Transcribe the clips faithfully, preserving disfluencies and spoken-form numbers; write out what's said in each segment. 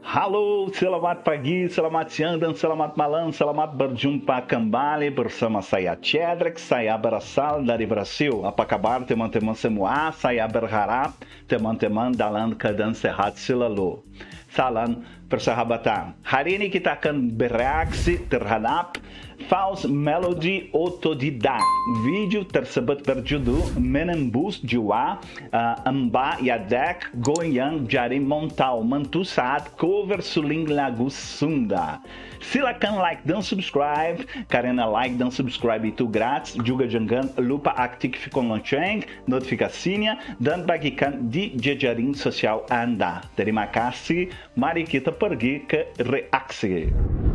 Halo, selamat pagi, selamat siang, dan selamat malam. Selamat berjumpa kembali bersama saya, Cedric. Saya berasal dari Brasil. Apa kabar teman-teman semua? Saya berharap teman-teman dalam keadaan sehat selalu. Salam persahabatan. Hari ini kita akan bereaksi terhadap False Melody Otodidak. Vídeo tersebut berjudul Menembus Jiwa uh, Mbak Yadek Goyang Jari Montal Mantu saat cover suling lagu Sunda. Silakan like dan subscribe, karena like dan subscribe itu gratis. Juga jangan lupa aktifkan lonceng notifikasinya dan bagikan di jejaring sosial Anda. Terima kasih. Mari kita pergi ke reaksi.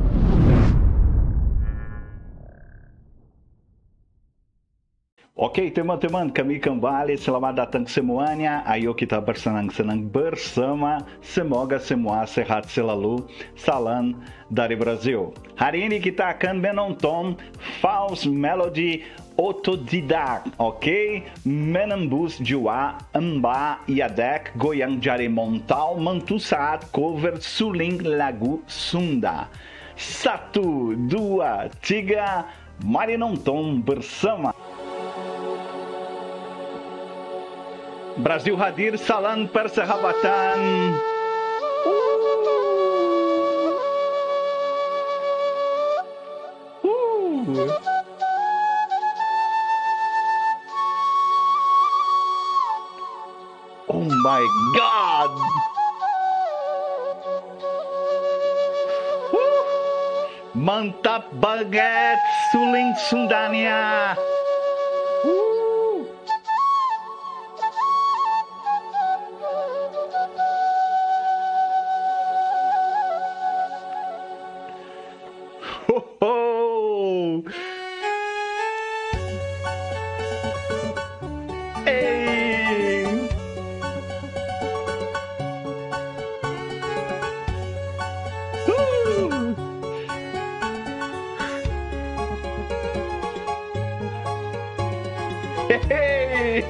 Oke teman-teman, kami kembali, selamat datang semuanya. Ayo kita bersenang-senang bersama. Semoga semua sehat selalu. Salam dari Brasil. Hari ini kita akan menonton False Melody Otodidak, oke? Menembus Jiwa Mbak Yadek Goyang Jari Montal Mantu saat cover suling lagu Sunda. Satu, dua, tiga, mari nonton bersama. Brasil hadir, salam persahabatan. Uh. Uh. Oh my God. Uh. Mantap banget suling Sundanya. Oh, hey. Woo. Hey.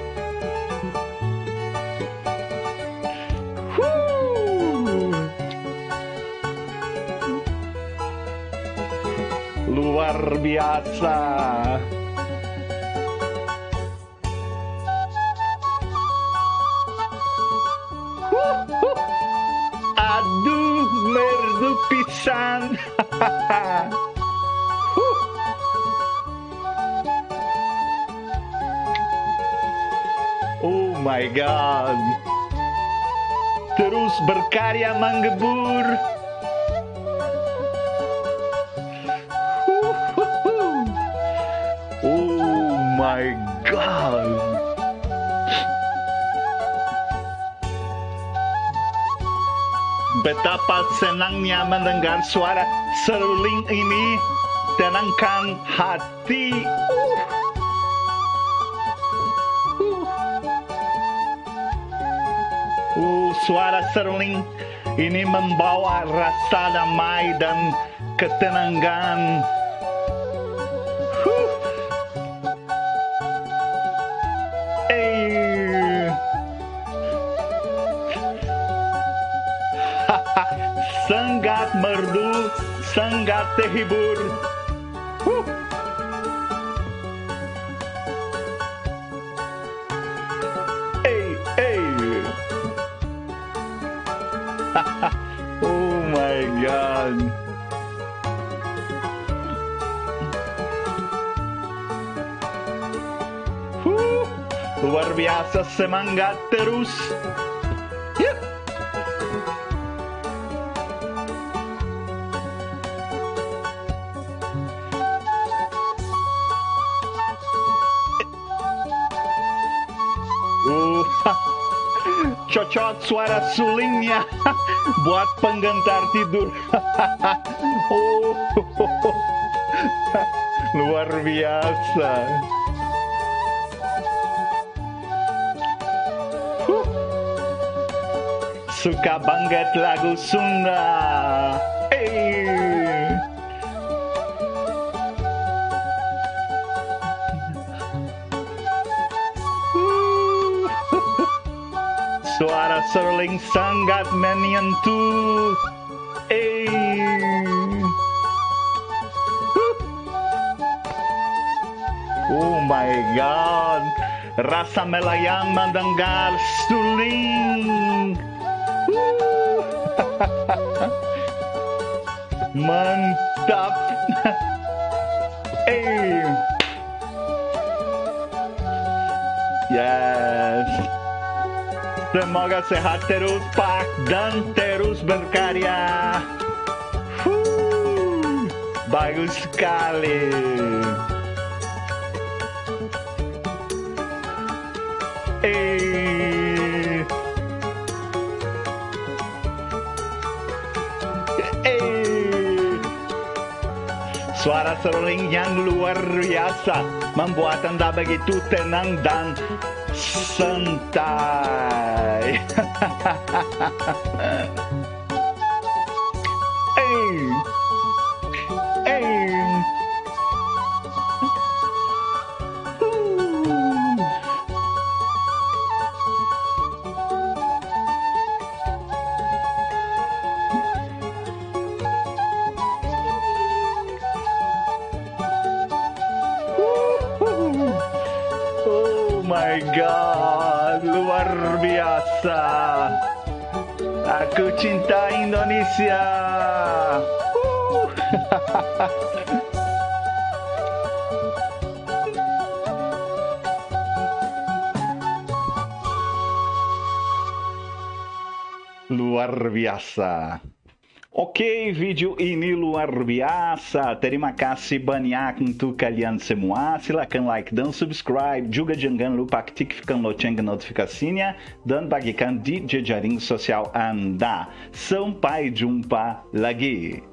Luar biasa. Aduh, merdu pisan. Oh my God. Terus berkarya menggebur. Oh my God. Betapa senangnya mendengar suara seruling ini. Tenangkan hati. Uh. Uh, suara seruling ini membawa rasa damai dan ketenangan. Sangat merdu, sangat terhibur. Huh. Hey, hey. Oh my God. Huh. Luar biasa, semangat terus. Yeah. Uh, cocok suara sulingnya buat penggentar tidur. Oh, luar biasa. Huh. Suka banget lagu Sunda. Hey. Suara seruling sangat menyentuh. Ei. Oh my God. Rasa melayang mendengar suling. Mantap. Eh. Yes. Semoga sehat terus Pak dan terus berkarya. Huh. Bagus sekali. Eh. Eh. Suara seruling yang luar biasa membuat Anda begitu tenang dan santai. Eh. Eh. Oh my God, luar biasa. Aku cinta Indonesia. Luar biasa. Oke, video ini luar biasa. Terima kasih banyak untuk kalian semua. Silakan like dan subscribe. Juga jangan lupa aktifkan lonceng notifikasinya dan bagikan di jejaring sosial Anda. Sampai jumpa lagi.